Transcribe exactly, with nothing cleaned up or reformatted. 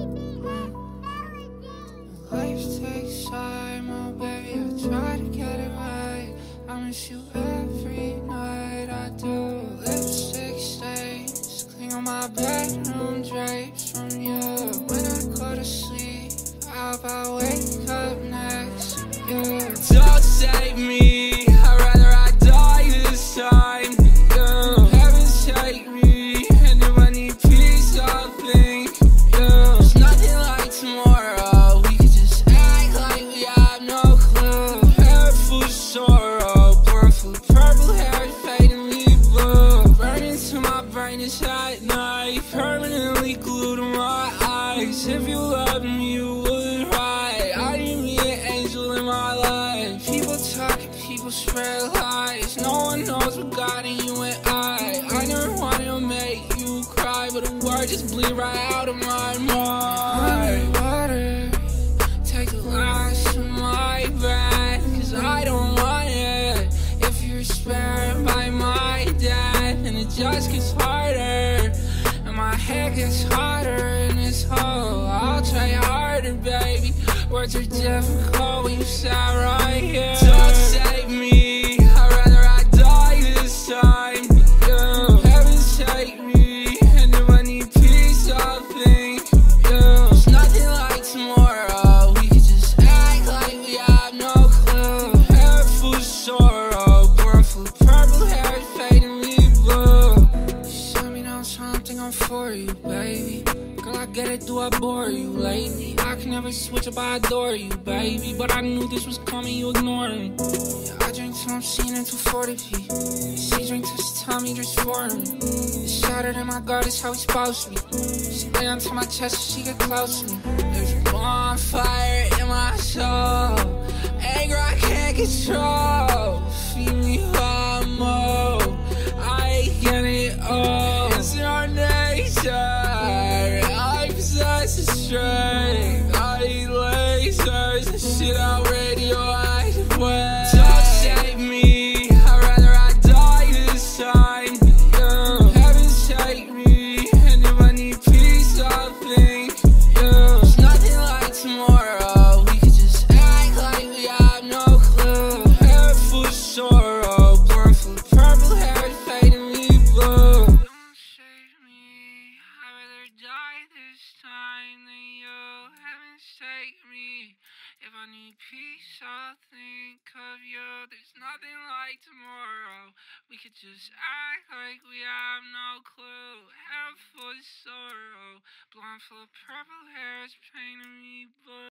Life takes time, oh baby, I try to get it right. I miss you every night, I do. Lipstick stains cling on my bedroom drapes from you. When I go to sleep, how about wake up next to you? Don't save me, I'd rather I die this time. You heaven take me, and if I need peace, I'll think you. There's nothing like tomorrow. We could just act like we have no clue. Hair full of sorrow, blood full of purple hair, fading me blue. Burning to my brain is at night, permanently glued to my eyes. If you loved me, you would right. I need me an angel in my life. People talking, people spread lies. No one knows what got in you and I. I never wanted to make you cry, but the word just bleed right out of my mind. Water, take the last of my breath, cause I don't want it. If you're spared by my death, and it just gets harder, and my head gets hotter in this hole. I'll try harder, baby. Words are difficult when you sat right here. Don't save me, I'd rather I die this time. You heaven take me, and if I need peace, I'll think you. There's nothing like tomorrow. We could just act like we have no clue. Hair full of sorrow, blood full of purple hair, fading me blue. Show me now something I'm for you, baby. Girl, I get it, do I bore you lately? I can never switch up, I adore you, baby. But I knew this was coming, you ignored me. Yeah, I drink till I'm seeing in two forty p. She drink till she tell me just for me. It's shattered in my gut, it's how we supposed to be. She lay onto my chest so she get close to me. There's a bonfire in my soul, anger I can't control. Feed me while I'm old, I ain't get it all. It's in our nature, I possess the strength. I eat lasers and shit out radioactive waste. Don't save me, I'd rather I die this time. You heaven take me, and if I need peace, I'll think you. There's nothing like tomorrow. We could just act like we have no clue. Hair full of sorrow, blood full of purple hair, fading me blue. Don't save me, I'd rather die this time than you. Heavens take me. If I need peace, I'll think of you. There's nothing like tomorrow. We could just act like we have no clue. Hair full of sorrow, blonde full of purple hair, is painting